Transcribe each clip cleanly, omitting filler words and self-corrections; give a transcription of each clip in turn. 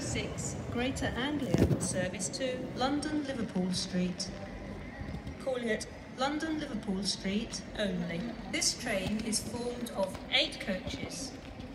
10:06 Greater Anglia service to London Liverpool Street. Calling at London Liverpool Street only. This train is formed of 8 coaches.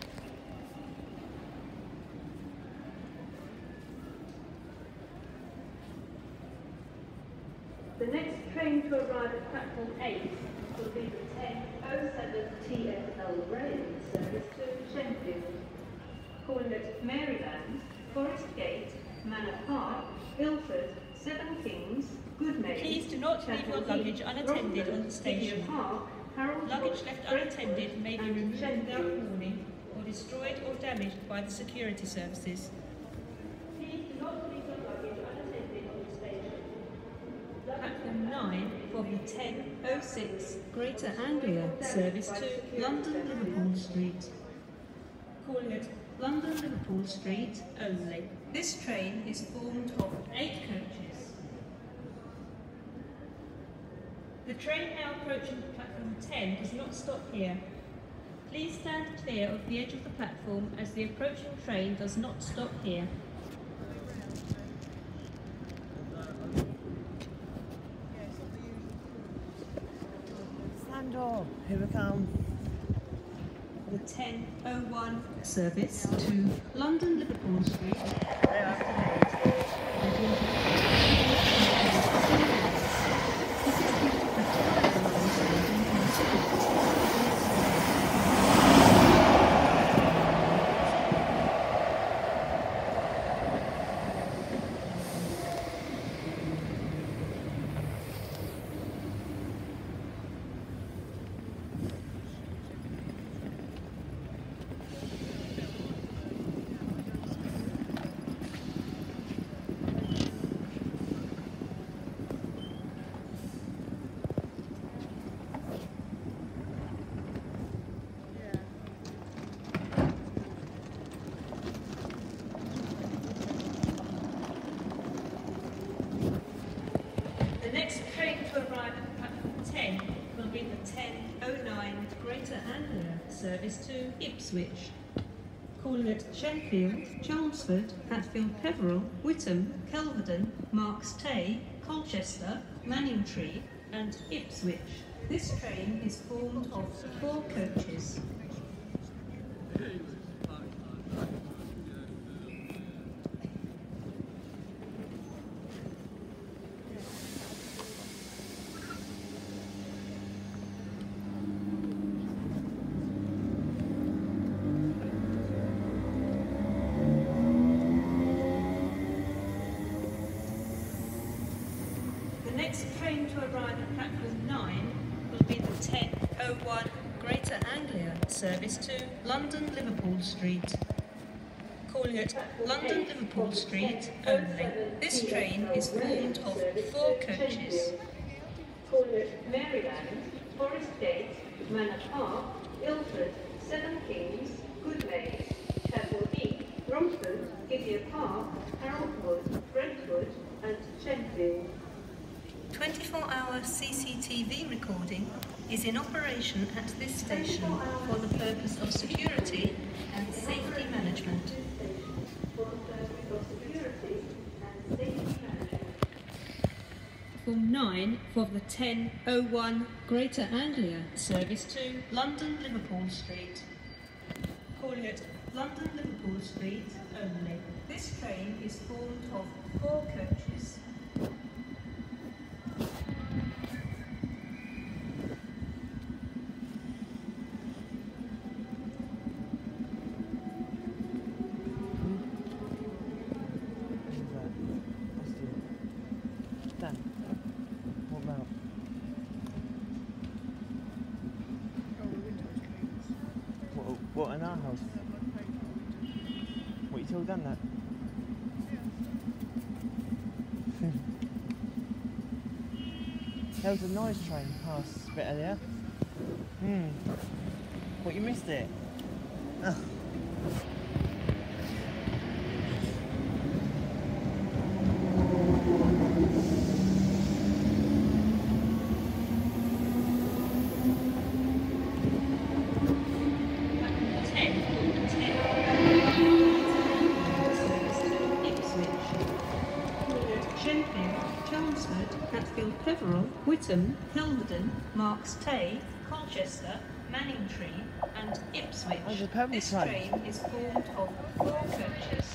The next train to arrive at platform 8 will be the 10:07 TfL rail service to Sheffield. Calling at Maryland, Forest Gate, Manor Park, Ilford, Seven Kings, Goodmayes. Please do not leave your luggage unattended on the station. Luggage left unattended may be removed without warning or destroyed or damaged by the security services. Please do not leave your luggage unattended on the station. Platform 9 for the 10:06 Greater Anglia service to London Liverpool Street. Calling at London Liverpool Street only. This train is formed of 8 coaches. The train now approaching platform 10 does not stop here. Please stand clear of the edge of the platform as the approaching train does not stop here. Stand up, here we come. The 10:01 service to London Liverpool Street. The next train to arrive at platform 10 will be the 10:09 Greater Anglia service to Ipswich. Calling at Sheffield, Chelmsford, Hatfield Peveril, Witham, Kelvedon, Marks Tay, Colchester, Manningtree and Ipswich. This train is formed of 4 coaches. The next train to arrive at platform 9 will be the 10:01 Greater Anglia service to London Liverpool Street. Calling at London Liverpool Street only. This train is formed of 4 coaches. Calling at Maryland, Forest Gate, Manor Park, Ilford, Seven Kings, Goodmayes, Chapel Heath, Romford, Gideon Park, Haroldwood, Brentwood and Sheffield. 24-hour CCTV recording is in operation at this station for the purpose of security and safety management. Platform 9 for the 10:01 Greater Anglia service to London Liverpool Street. Calling at London Liverpool Street only. This train is formed of 4 coaches. What about? What in our house? What, you told them that? There was a noise train past a bit earlier. What, you missed it? Oh. Shenfield, Chelmsford, Hatfield Peveril, Whittam, Hilverden, Marks Tay, Colchester, Manningtree and Ipswich. Oh, the Peveril This train. train is formed of 4 coaches.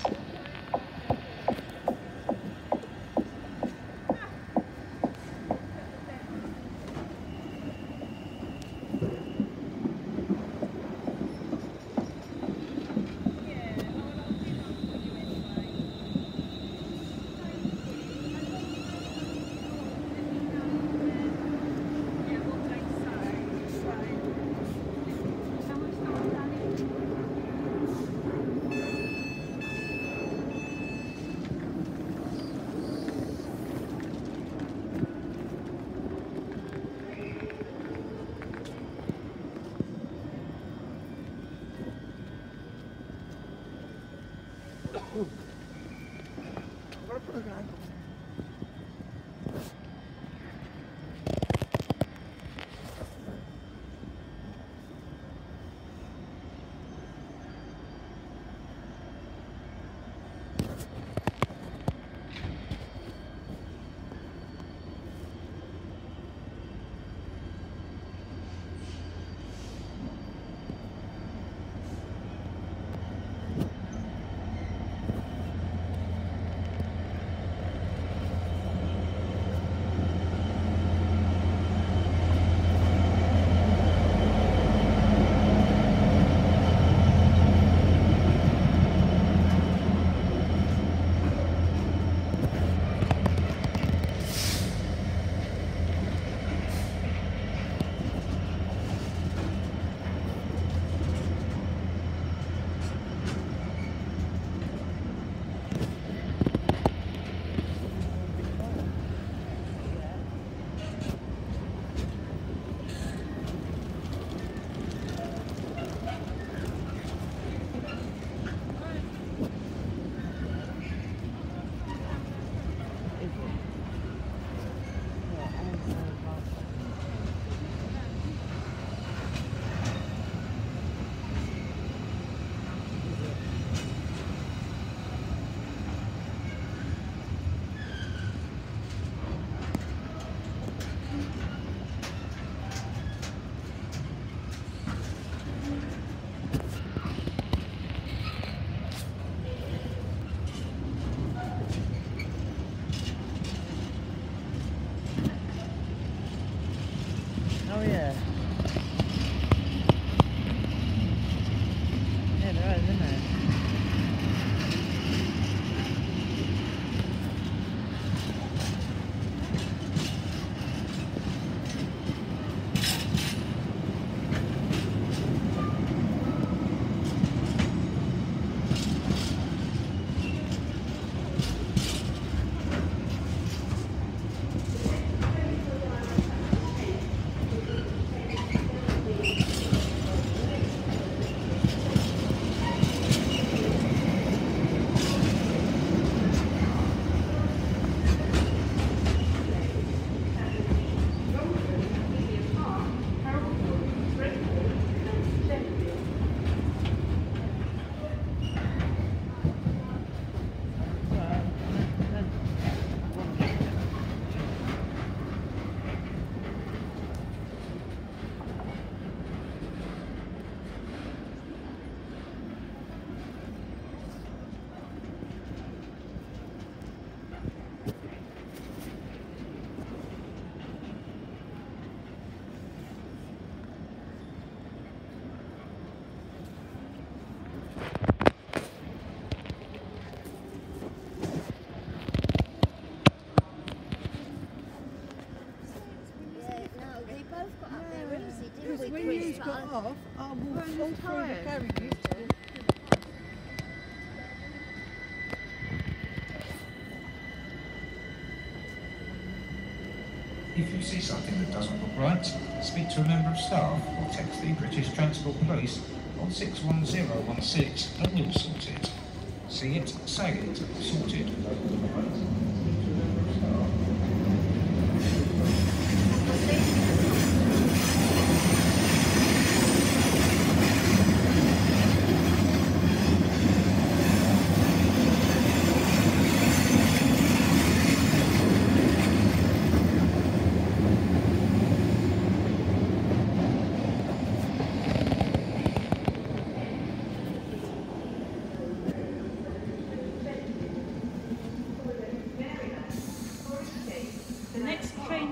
Oh yeah. Yeah, there is, isn't there? When you got off, I walked all through the carriages. If you see something that doesn't look right, speak to a member of staff or text the British Transport Police on 61016 and we'll sort it. See it, say it, sort it.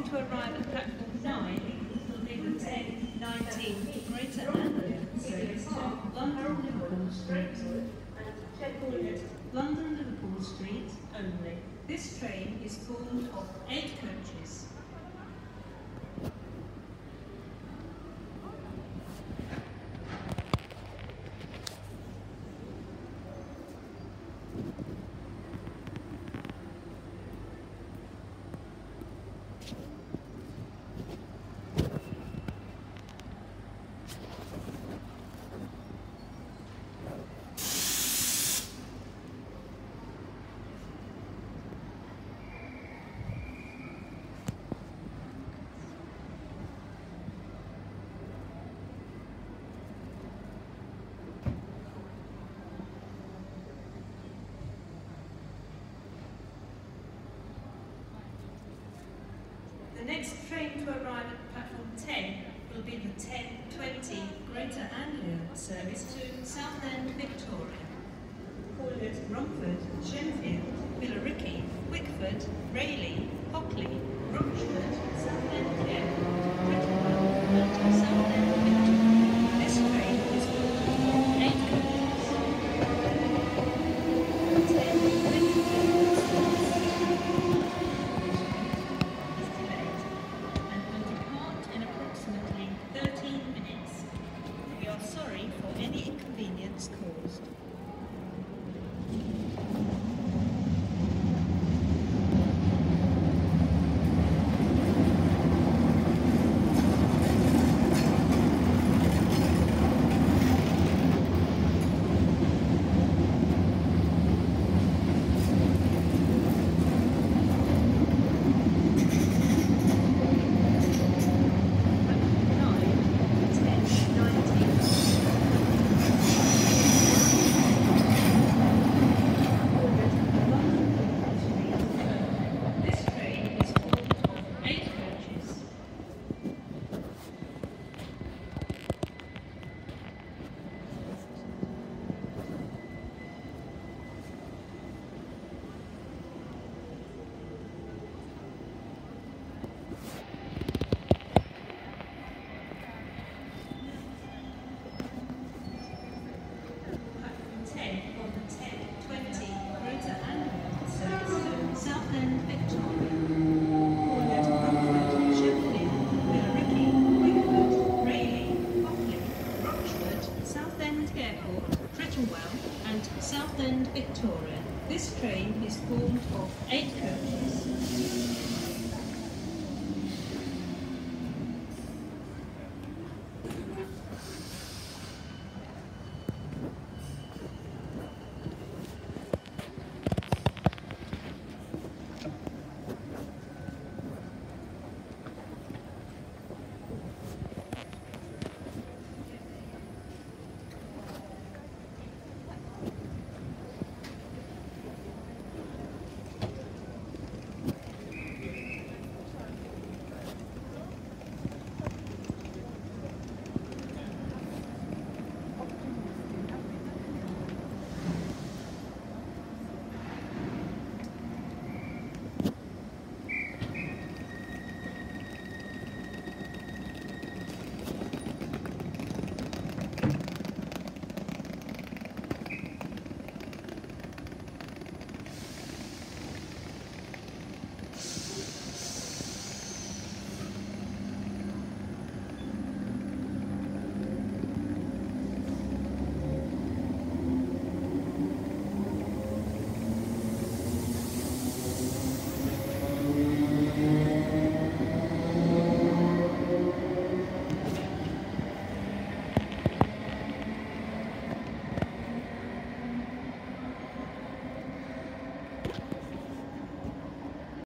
to arrive at platform 9 will be the 10:19 Greater Anglia service to London Liverpool Street. Calling London Liverpool Street only. This train is full of 8 coaches. The next train to arrive at platform 10 will be the 10:20 Greater Anglia service to Southend, Victoria. Calling at Romford, Shenfield, Billericay, Wickford, Rayleigh,